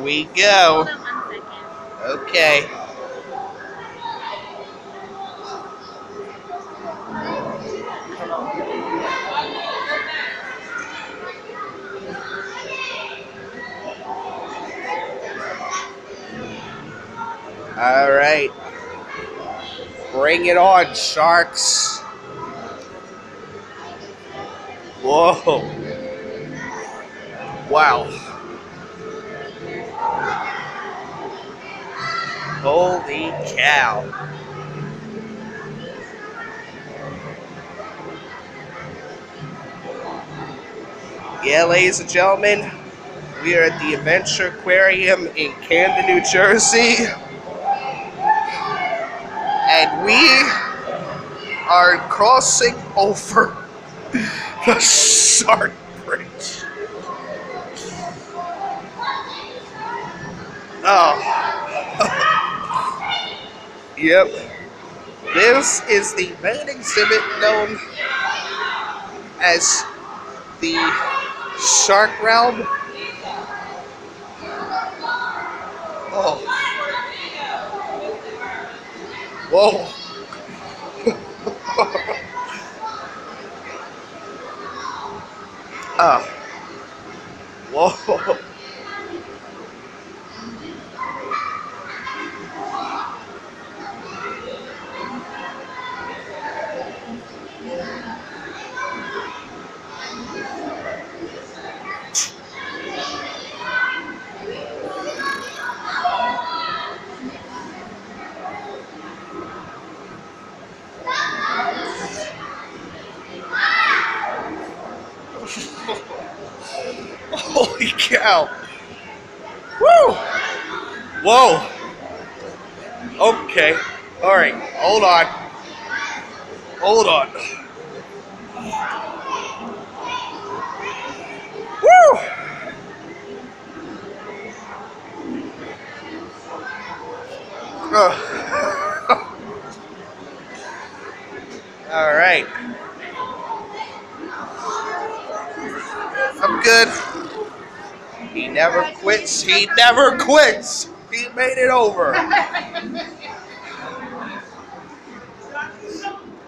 we go. Hold on 1 second. Okay. All right. Bring it on, Sharks. Whoa. Wow. Holy cow. Yeah, ladies and gentlemen, we are at the Adventure Aquarium in Camden, New Jersey. And we are crossing over the Shark Bridge. Oh. Yep. This is the main exhibit known as the Shark Realm. Oh. Whoa. Whoa. Holy cow. Woo. Whoa. Okay. All right. Hold on. Hold on. Woo. All right. I'm good. He never quits. He never quits. He made it over.